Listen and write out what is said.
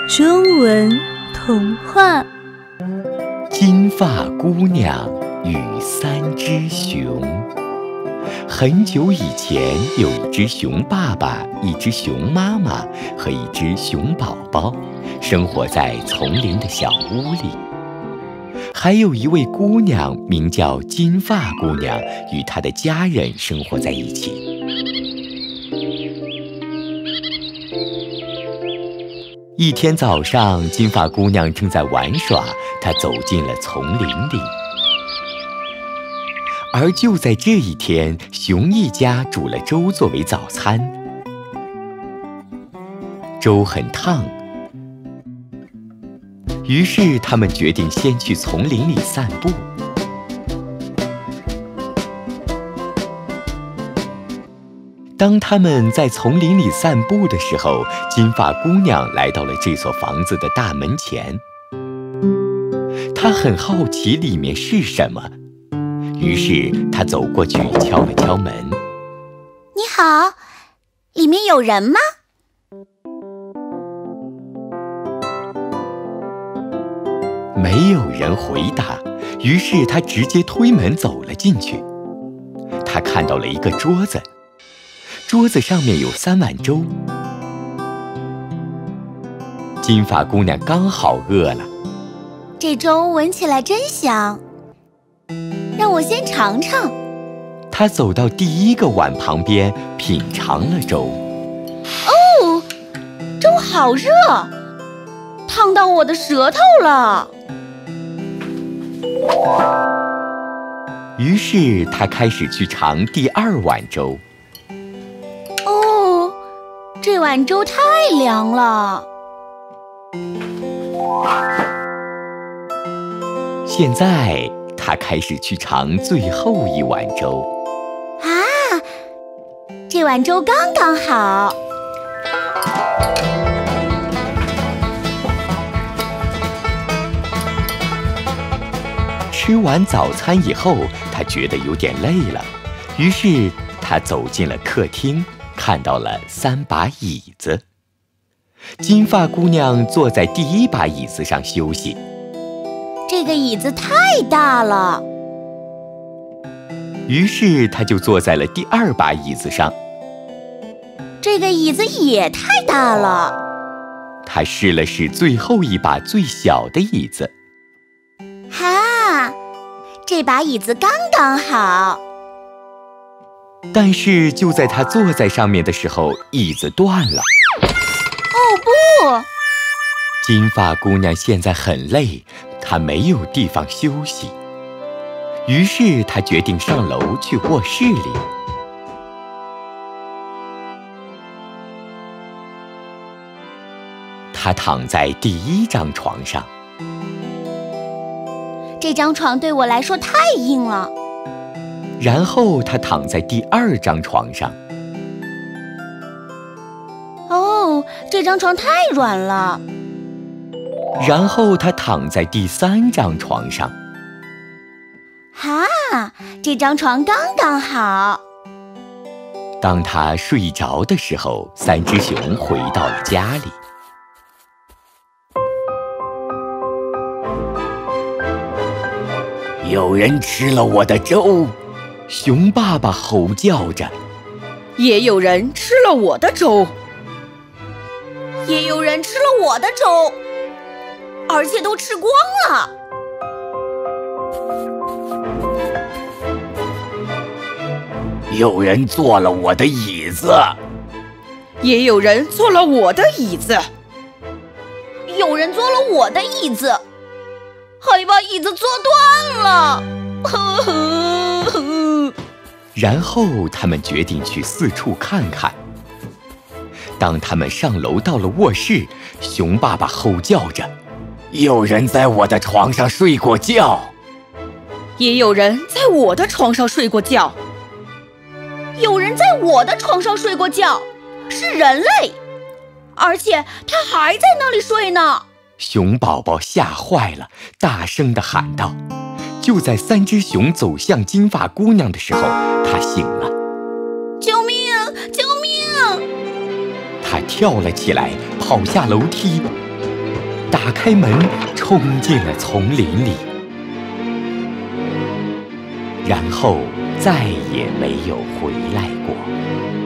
中文童话。 金发姑娘与三只熊。很久以前，有一只熊爸爸、一只熊妈妈和一只熊宝宝，生活在丛林的小屋里。还有一位姑娘，名叫金发姑娘，与她的家人生活在一起。一天早上，金发姑娘正在玩耍，她走进了丛林里。而就在这一天，熊一家煮了粥作为早餐。粥很烫，于是他们决定先去丛林里散步。当他们在丛林里散步的时候，金发姑娘来到了这所房子的大门前。她很好奇里面是什么，于是她走过去敲了敲门。 你好，里面有人吗？ 没有人回答，于是她直接推门走了进去。她看到了一个桌子，桌子上面有3碗粥。金发姑娘刚好饿了， 这粥闻起来真香，让我先尝尝。 她走到第一个碗旁边，品尝了粥。 哦，粥好热，烫到我的舌头了。 于是她开始去尝第2碗粥。 哦，这碗粥太凉了。 现在她开始去尝最后一碗粥。 啊，这碗粥刚刚好。 吃完早餐以后，她觉得有点累了，于是她走进了客厅，看到了3把椅子。金发姑娘坐在第1把椅子上休息。 这个椅子太大了， 于是她就坐在了第2把椅子上。 这个椅子也太大了。 她试了试最后一把最小的椅子。 哈，这把椅子刚刚好。 但是就在她坐在上面的时候，椅子断了。 哦不！ 金发姑娘现在很累，她没有地方休息，于是她决定上楼去卧室里。她躺在第1张床上。 这张床对我来说太硬了。 然后她躺在第2张床上。 哦，这张床太软了。 然后她躺在第3张床上。 哈，这张床刚刚好。 当她睡着的时候，3只熊回到了家里。有人吃了我的粥，熊爸爸吼叫着。 也有人吃了我的粥， 也有人吃了我的粥，而且都吃光了。 有人坐了我的椅子， 也有人坐了我的椅子， 有人坐了我的椅子，还把椅子坐断了。 然后他们决定去四处看看。当他们上楼到了卧室，熊爸爸吼叫着：“有人在我的床上睡过觉。” 也有人在我的床上睡过觉。 有人在我的床上睡过觉，是人类，而且他还在那里睡呢。 熊宝宝吓坏了，大声地喊道。就在3只熊走向金发姑娘的时候，她醒了。 救命！救命！ 她跳了起来，跑下楼梯。 打开门，冲进了丛林里，然后再也没有回来过。